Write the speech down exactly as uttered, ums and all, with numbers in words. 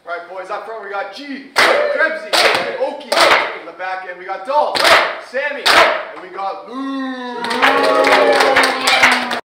All right, boys, up front we got G, Krebsy, Okie. In the back end we got Dolph, Sammy, and we got Lou.